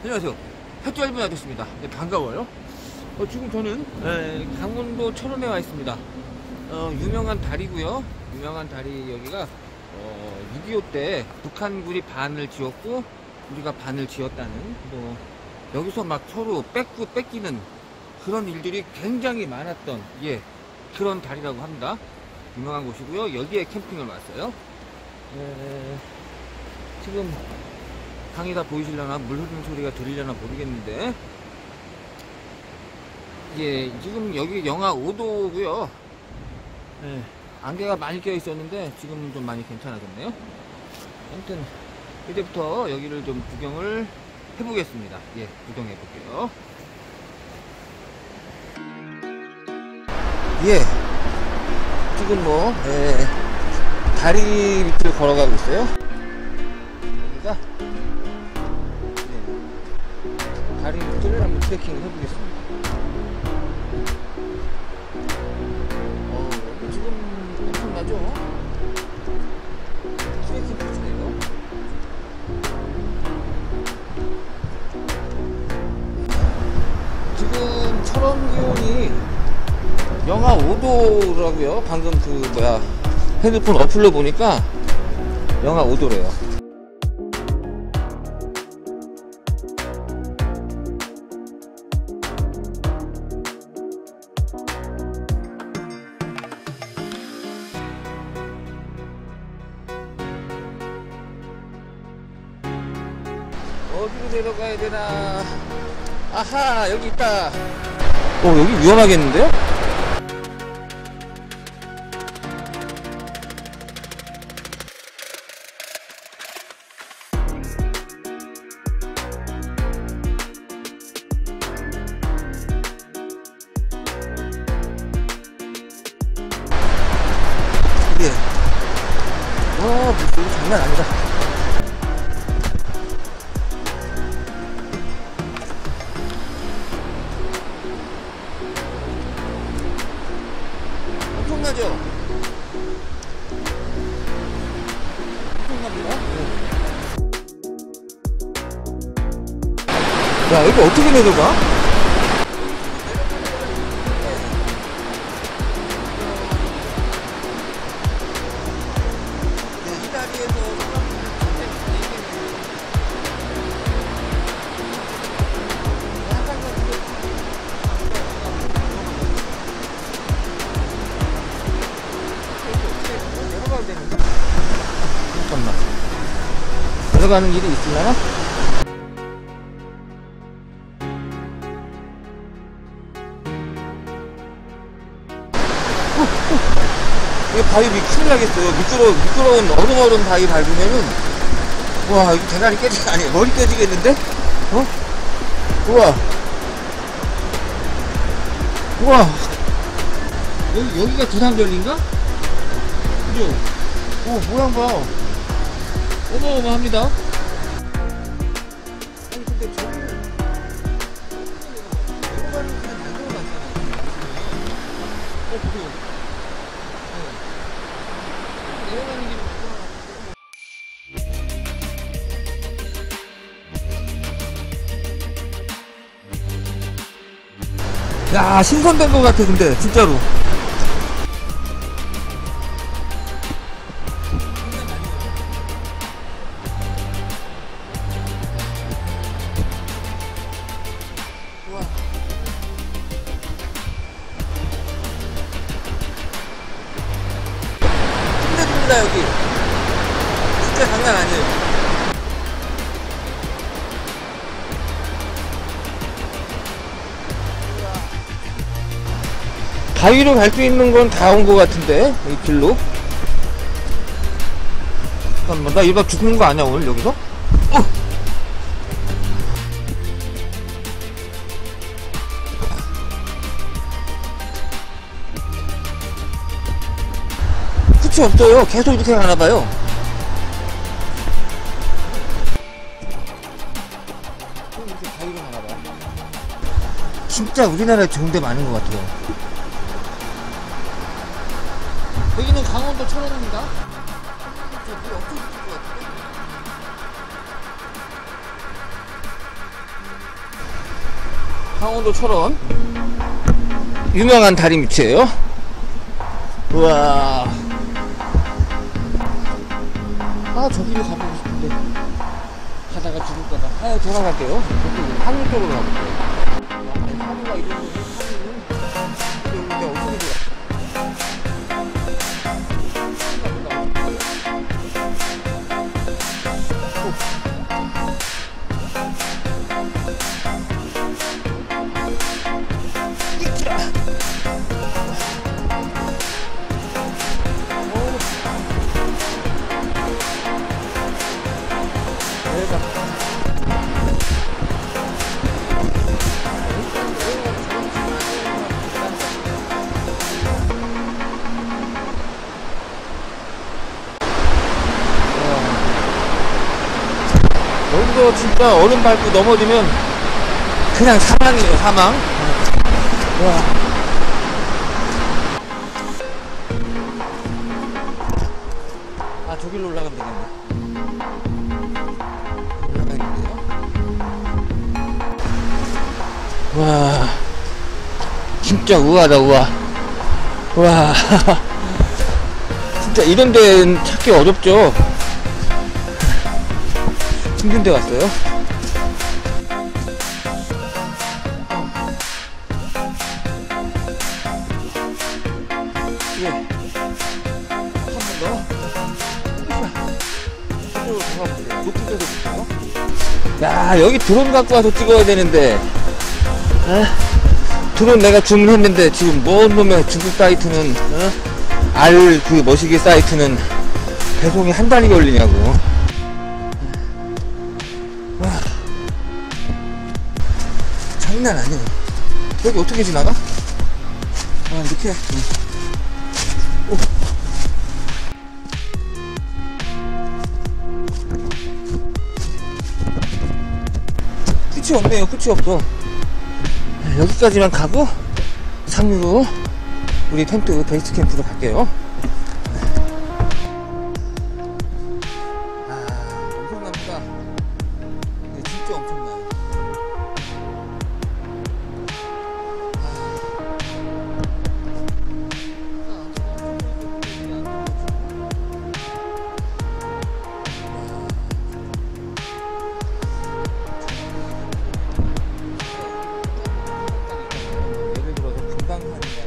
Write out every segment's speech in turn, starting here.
안녕하세요. 햇짧은 아저씨입니다. 네, 반가워요. 지금 저는 강원도 철원에 와 있습니다. 유명한 다리고요. 유명한 다리 여기가 6.25 때 북한군이 반을 지었고 우리가 반을 지었다는 여기서 막 서로 뺏기는 그런 일들이 굉장히 많았던 그런 다리라고 합니다. 유명한 곳이고요. 여기에 캠핑을 왔어요. 지금 강이 다 보이시려나 물 흐르는 소리가 들리려나 모르겠는데 지금 여기 영하 5도고요 안개가 많이 껴 있었는데 지금은 좀 많이 괜찮아졌네요. 아무튼 이제부터 여기를 좀 구경을 해보겠습니다. 구경해 볼게요. 지금 다리 밑을 걸어가고 있어요. 여기가 다리 밑을 한번 트레킹을 해보겠습니다. 여기 지금 엄청나죠? 트레킹 코스네요. 지금 철원 기온이 영하 5도라고요. 방금 핸드폰 어플로 보니까 영하 5도래요. 어디로 내려가야 되나? 아하, 여기 있다. 여기 위험하겠는데요? 물소리 장난 아니다. 엄청나죠? 엄청납니다. 야, 이거 어떻게 내려가? 잠깐만, 내려가는 길이 있으려나? 이거 바위 큰일 나겠어요. 미끄러운 어른 바위 밟으면은 와, 이거 대가리 아니 머리 깨지겠는데? 우와, 여기가 두산별인가? 그죠? 모양 봐. 어마어마합니다. 아니 근데 저기를 내려가는 길을 만들어놨잖아요. 그죠? 내려가는 길을 만들어놨어. 야, 신선된 것 같아. 근데 진짜로 여기 진짜 장난 아니에요. 바위로 갈 수 있는 건 다 온 것 같은데 이 길로. 잠깐만, 나 이러다 죽는 거 아니야 오늘 여기서? 끝이 없어요. 계속 이렇게 가나봐요. 이렇게 바위로 가나봐요. 진짜 우리나라에 좋은 데 많은 것 같아요. 여기는 강원도 철원입니다. 저 물 엄청 깊을 것 같은데? 강원도 철원 유명한 다리 밑이에요. 우와. 아, 저기를 가보고 싶은데 가다가 죽을까봐. 아, 돌아갈게요. 저쪽으로, 한국 쪽으로 가볼게요. 사고가 이 정도면 사고는 내가 어떻게 돌아. 여기서 진짜 얼음 밟고 넘어지면 그냥 사망이에요, 사망. 와. 아, 저길로 올라가면 되겠네. 올라가야겠네요. 와, 진짜 우아하다, 우아. 와. 진짜 이런 데는 찾기 어렵죠. 힘든 데 왔어요. 예. 한 번 더. 이쪽으로 가보세요. 높은 데서 볼게요. 야, 여기 드론 갖고 와서 찍어야 되는데. 드론 내가 주문했는데 지금 뭔 놈의 중국 사이트는 그 머시기 사이트는 배송이 한 달이 걸리냐고. 와, 장난 아니에요. 여기 어떻게 지나가? 아, 이렇게. 오. 끝이 없네요. 끝이 없어. 여기까지만 가고 상류로 우리 텐트 베이스 캠프로 갈게요. 엄청납니다. 네, 진짜 엄청나요. 예를 들어서 금강산이라든가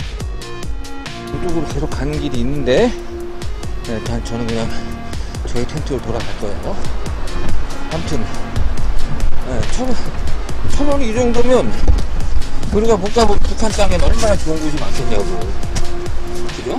이쪽으로 계속 가는 길이 있는데, 네, 저는 그냥 저희 텐트로 돌아갈 거예요. 아무튼 네, 천원이 이 정도면 우리가 못 가본 북한 땅엔 얼마나 좋은 곳이 많겠냐고. 그죠?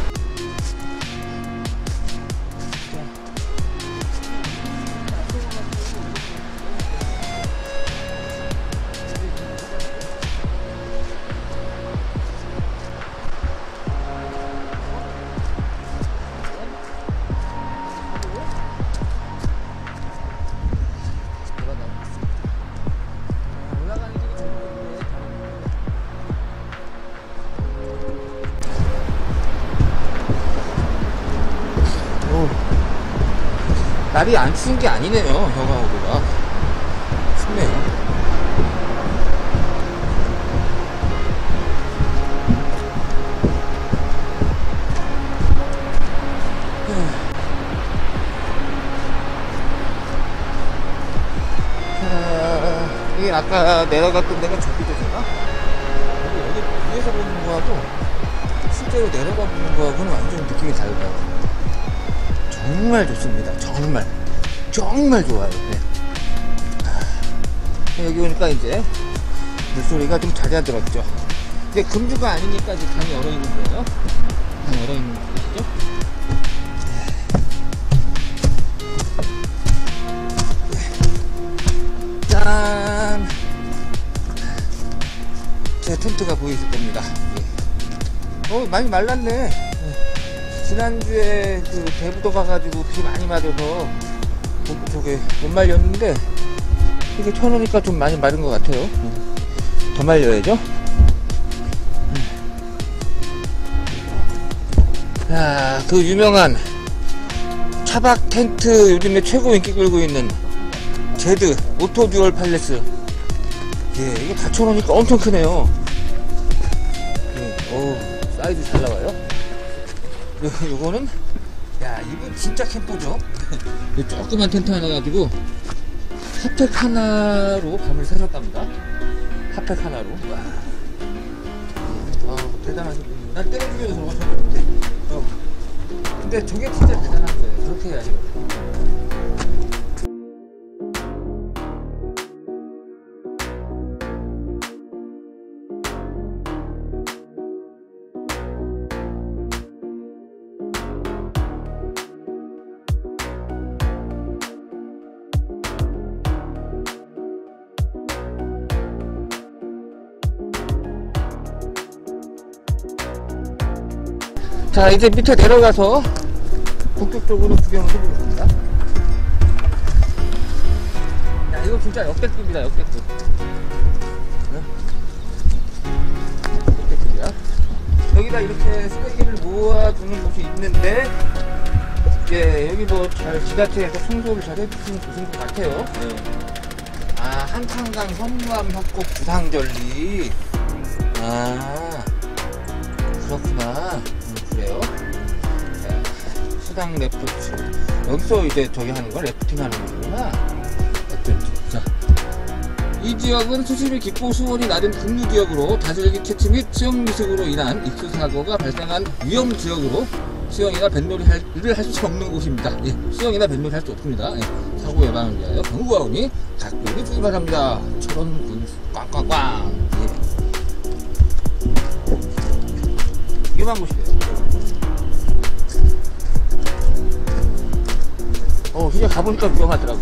날이 안 추운 게 아니네요. 형아오르가 춥네요. 이게 아까 내려갔던 데가 저기잖아. 여기 위에서 보는 거하고 실제로 내려가 보는 거하고는 완전 느낌이 다르다. 정말 좋습니다. 정말 좋아요. 네. 여기 오니까 이제 물소리가 좀 잦아들었죠. 근데 금주가 아니니까 이제 강이 얼어 있는 거예요. 강이 얼어 있는 거죠. 짠! 제 텐트가 보이실 겁니다. 많이 말랐네. 지난주에 그 대부도 가가지고 비 많이 맞아서 저게 못 말렸는데 이게 쳐놓으니까 좀 많이 마른 것 같아요. 더 말려야죠. 야, 그 유명한 차박 텐트 요즘에 최고 인기 끌고 있는 제드 오토 듀얼 팔레스 예, 이거 받쳐놓으니까 엄청 크네요. 예, 사이즈 잘 나와요. 요거는, 야, 이거 진짜 캠퍼죠? 이 조그만 텐트 하나 가지고, 핫팩 하나로 밤을 새셨답니다. 핫팩 하나로. 와. 대단하신 분이. 난 때려주면서 저거 쳤는데. 근데 저게 진짜 대단한 거예요. 저렇게 해야지. 자, 이제 밑에 내려가서 본격적으로 구경을 해보겠습니다. 야, 이거 진짜 역대급이다, 역대급. 역대급이야. 여기다 이렇게 쓰레기를 모아두는 곳이 있는데, 예, 여기 뭐 잘 지자체에서 청소를 잘 해주시는 곳인 것 같아요. 예. 아, 한탄강 현무암 협곡 구상절리. 아, 그렇구나. 그래요? 자, 수당 레프트. 여기서 이제 저기 하는 거, 래프팅 하는 거구나. 자, 이 지역은 수심이 깊고 수온이 낮은 북류 지역으로 다슬기 채취 및 수영 미숙으로 인한 입수 사고가 발생한 위험 지역으로 수영이나 뱃놀이를 할 수 없는 곳입니다. 예, 수영이나 뱃놀이 할 수 없습니다. 예, 사고 예방을 위하여 경고가 오니 각별히 주의 바랍니다. 철원 군수 꽝꽝꽝. 예. 위험한 곳이에요. 그냥 가보니까 위험하더라고.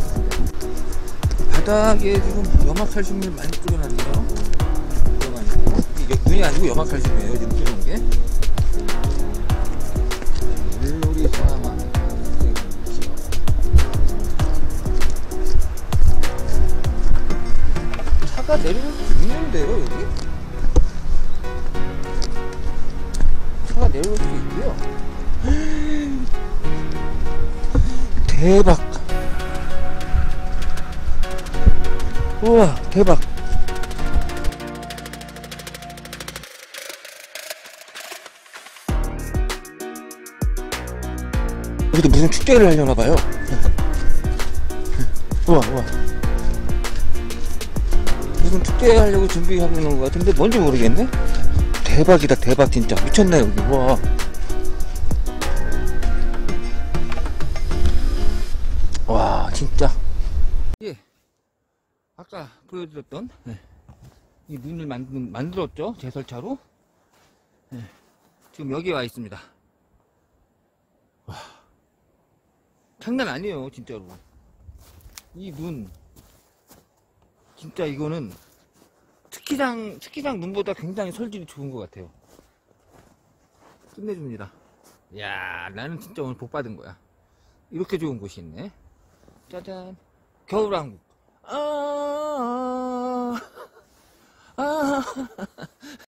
바닥에 지금 염화칼슘을 많이 뿌려놨네요. 이게 눈이 아니고 염화칼슘이에요. 지금 뿌려놓은 게. 물놀이 사망. 차가 내릴 수 있는데요, 여기? 차가 내려올 수 있고요. 대박. 우와, 대박. 여기도 무슨 축제를 하려나봐요. 우와, 우와. 무슨 축제 하려고 준비하고 있는 것 같은데 뭔지 모르겠네. 대박이다, 대박. 진짜 미쳤네 여기. 우와. 와, 진짜. 예, 아까 보여드렸던 이 문을 만들었죠, 제설차로. 지금 여기에 와 있습니다. 와, 장난 아니에요, 진짜로. 이 문 진짜 이거는 스키장 문보다 굉장히 설질이 좋은 것 같아요. 끝내줍니다. 이야, 나는 진짜 오늘 복 받은 거야. 이렇게 좋은 곳이 있네. 짜잔. 겨울왕국.